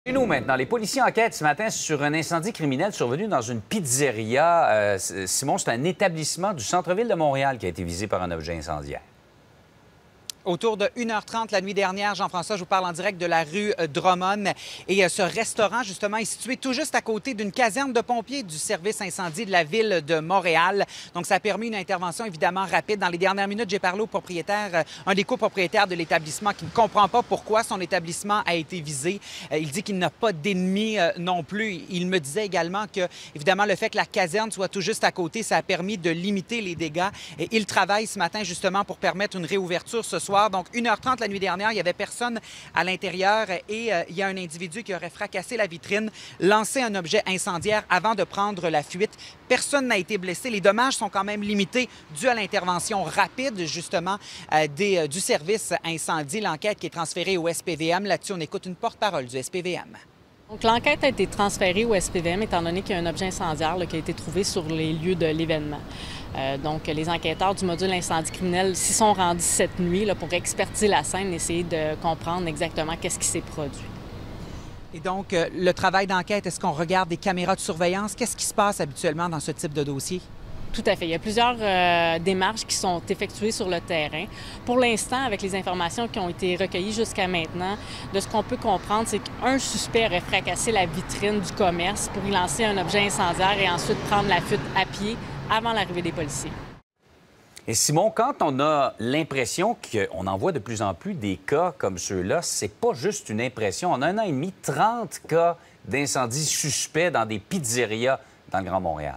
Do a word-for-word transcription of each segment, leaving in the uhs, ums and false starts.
Et nous maintenant, les policiers enquêtent ce matin sur un incendie criminel survenu dans une pizzeria. Euh, Simon, c'est un établissement du centre-ville de Montréal qui a été visé par un objet incendiaire. Autour de une heure trente la nuit dernière, Jean-François, je vous parle en direct de la rue Drummond. Et ce restaurant, justement, est situé tout juste à côté d'une caserne de pompiers du service incendie de la ville de Montréal. Donc, ça a permis une intervention évidemment rapide. Dans les dernières minutes, j'ai parlé au propriétaire, un des copropriétaires de l'établissement qui ne comprend pas pourquoi son établissement a été visé. Il dit qu'il n'a pas d'ennemis non plus. Il me disait également que, évidemment, le fait que la caserne soit tout juste à côté, ça a permis de limiter les dégâts. Et il travaille ce matin, justement, pour permettre une réouverture ce soir. Donc, une heure trente la nuit dernière, il n'y avait personne à l'intérieur et euh, il y a un individu qui aurait fracassé la vitrine, lancé un objet incendiaire avant de prendre la fuite. Personne n'a été blessé. Les dommages sont quand même limités dû à l'intervention rapide, justement, euh, des, euh, du service incendie. L'enquête qui est transférée au S P V M. Là-dessus, on écoute une porte-parole du S P V M. Donc, l'enquête a été transférée au S P V M étant donné qu'il y a un objet incendiaire là, qui a été trouvé sur les lieux de l'événement. Euh, donc, les enquêteurs du module incendie criminel s'y sont rendus cette nuit là, pour expertiser la scène et essayer de comprendre exactement qu'est-ce qui s'est produit. Et donc, euh, le travail d'enquête, est-ce qu'on regarde des caméras de surveillance? Qu'est-ce qui se passe habituellement dans ce type de dossier? Tout à fait. Il y a plusieurs euh, démarches qui sont effectuées sur le terrain. Pour l'instant, avec les informations qui ont été recueillies jusqu'à maintenant, de ce qu'on peut comprendre, c'est qu'un suspect aurait fracassé la vitrine du commerce pour y lancer un objet incendiaire et ensuite prendre la fuite à pied avant l'arrivée des policiers. Et Simon, quand on a l'impression qu'on en voit de plus en plus des cas comme ceux-là, c'est pas juste une impression. En un an et demi, trente cas d'incendies suspects dans des pizzerias dans le Grand Montréal.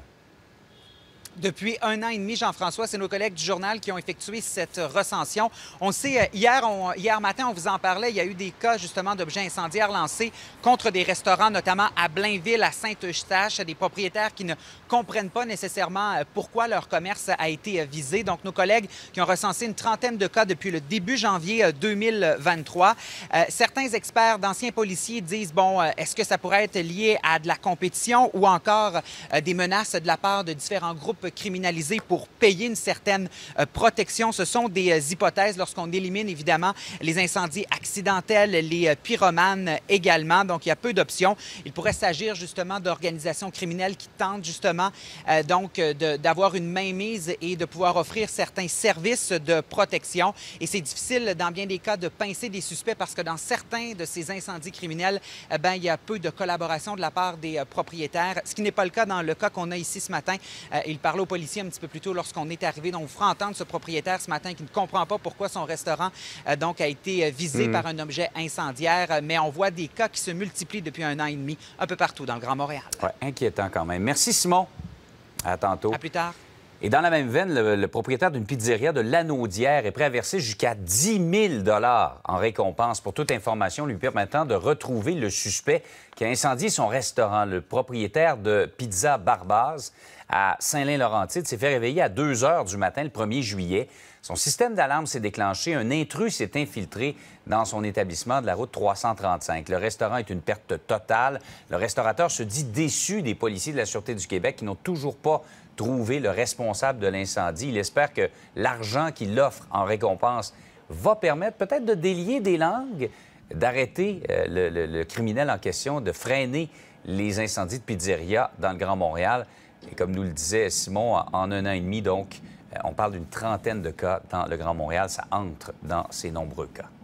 Depuis un an et demi, Jean-François, c'est nos collègues du journal qui ont effectué cette recension. On sait, hier, on, hier matin, on vous en parlait, il y a eu des cas justement d'objets incendiaires lancés contre des restaurants, notamment à Blainville, à Saint-Eustache, des propriétaires qui ne comprennent pas nécessairement pourquoi leur commerce a été visé. Donc, nos collègues qui ont recensé une trentaine de cas depuis le début janvier deux mille vingt-trois. Euh, certains experts, d'anciens policiers disent, bon, est-ce que ça pourrait être lié à de la compétition ou encore euh, des menaces de la part de différents groupes criminalisés pour payer une certaine euh, protection. Ce sont des euh, hypothèses lorsqu'on élimine évidemment les incendies accidentels, les euh, pyromanes également. Donc, il y a peu d'options. Il pourrait s'agir justement d'organisations criminelles qui tentent justement euh, donc euh, d'avoir une mainmise et de pouvoir offrir certains services de protection. Et c'est difficile dans bien des cas de pincer des suspects parce que dans certains de ces incendies criminels, eh bien, il y a peu de collaboration de la part des euh, propriétaires, ce qui n'est pas le cas dans le cas qu'on a ici ce matin. Euh, il parle aux policiers un petit peu plus tôt lorsqu'on est arrivé. Donc, on vous fera entendre ce propriétaire ce matin qui ne comprend pas pourquoi son restaurant euh, donc, a été visé mmh. par un objet incendiaire. Mais on voit des cas qui se multiplient depuis un an et demi un peu partout dans le Grand Montréal. Ouais, inquiétant quand même. Merci, Simon. À tantôt. À plus tard. Et dans la même veine, le, le propriétaire d'une pizzeria de Lanaudière est prêt à verser jusqu'à dix mille dollars en récompense pour toute information lui permettant de retrouver le suspect qui a incendié son restaurant. Le propriétaire de Pizza Barbaz à Saint-Lin-Laurentide s'est fait réveiller à deux heures du matin le premier juillet. Son système d'alarme s'est déclenché. Un intrus s'est infiltré dans son établissement de la route trois cent trente-cinq. Le restaurant est une perte totale. Le restaurateur se dit déçu des policiers de la Sûreté du Québec qui n'ont toujours pas trouvé le responsable de l'incendie. Il espère que l'argent qu'il offre en récompense va permettre peut-être de délier des langues, d'arrêter euh, le, le, le criminel en question, de freiner les incendies de pizzeria dans le Grand Montréal. Et comme nous le disait Simon, en un an et demi, donc, on parle d'une trentaine de cas dans le Grand Montréal. Ça entre dans ces nombreux cas.